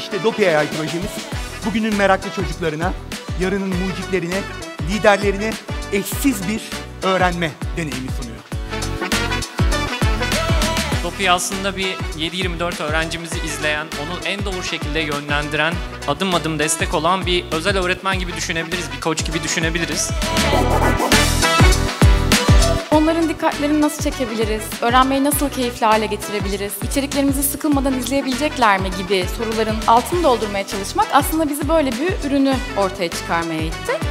İşte DoPAI projemiz bugünün meraklı çocuklarına, yarının mucitlerine, liderlerine eşsiz bir öğrenme deneyimi sunuyor. DoPAI aslında bir 7/24 öğrencimizi izleyen, onu en doğru şekilde yönlendiren, adım adım destek olan bir özel öğretmen gibi düşünebiliriz, bir koç gibi düşünebiliriz. Onların dikkatlerini nasıl çekebiliriz, öğrenmeyi nasıl keyifli hale getirebiliriz, içeriklerimizi sıkılmadan izleyebilecekler mi gibi soruların altını doldurmaya çalışmak aslında bizi böyle bir ürünü ortaya çıkarmaya itti.